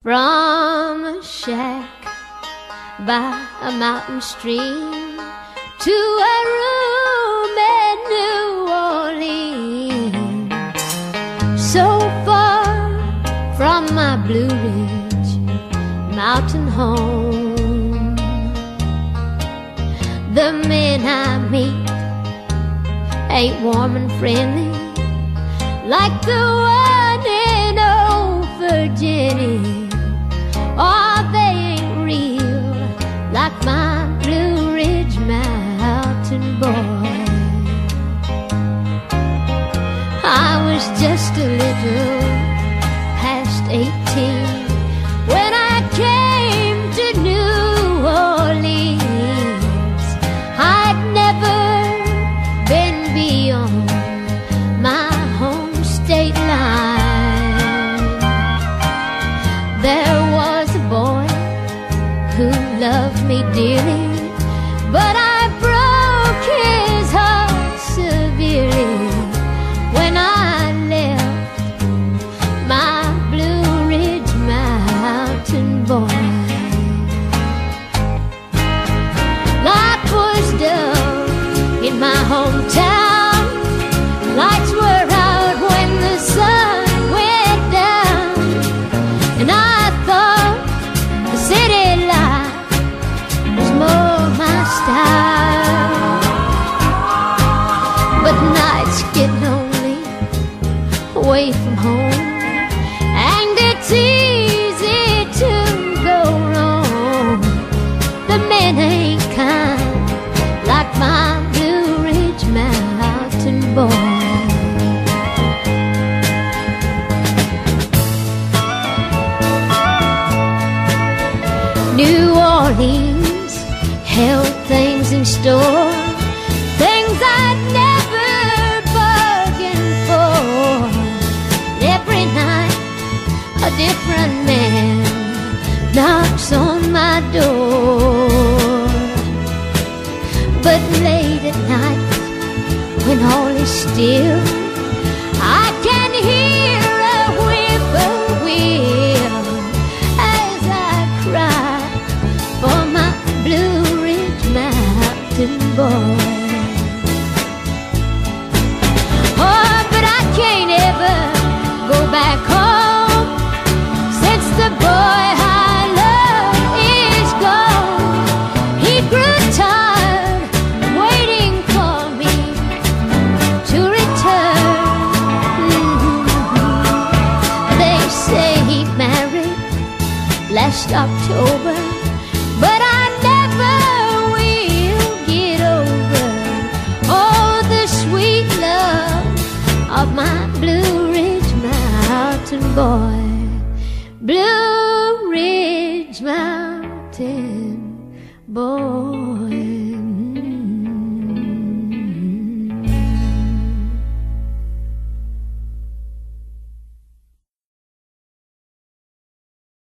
From a shack by a mountain stream to a room in New Orleans, so far from my Blue Ridge mountain home. The men I meet ain't warm and friendly like the one in old Virginia. Oh, they ain't real like my Blue Ridge mountain boy. I was just a little past 18 when I came to New Orleans. I'd never been beyond my home state line. There was a boy who loved me dearly, but I broke his heart severely when I left my Blue Ridge mountain boy. Life was dull in my hometown. Lights were out when the sun went down, and I thought the city life was more my style. But nights get lonely away from home, and it's easy to go wrong. The men ain't kind like my Blue Ridge mountain boy. New Orleans held things in store, things I'd never bargained for. Every night a different man knocks on my door. But late at night, when all is still, I can hear a whippoorwill as I cry for my Blue Ridge mountain boy. Oh, but I can't ever go back home, since the boy I love is gone. He grew tired waiting for me to return. They say he married last October,